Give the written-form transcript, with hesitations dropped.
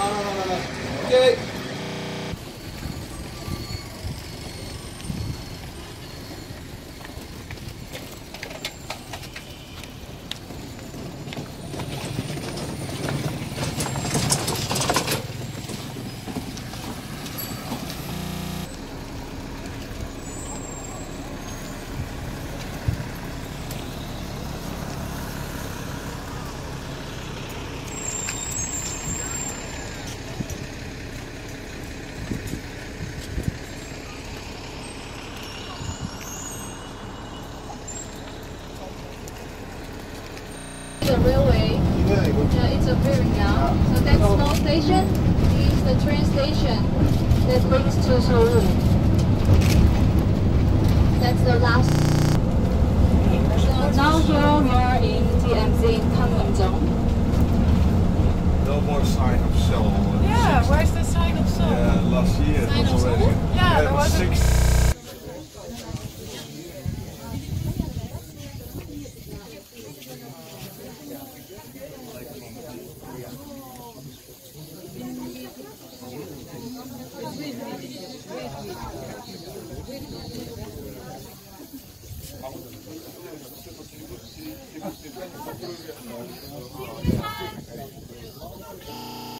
no. Okay. The railway, it's appearing now. So that small station is the train station that brings to Seoul. That's the last. So now here we are in DMZ in Panmunjom. No more sign of Seoul. Yeah, where's the sign of Seoul? Yeah, last year it was already. Yeah, there was 6.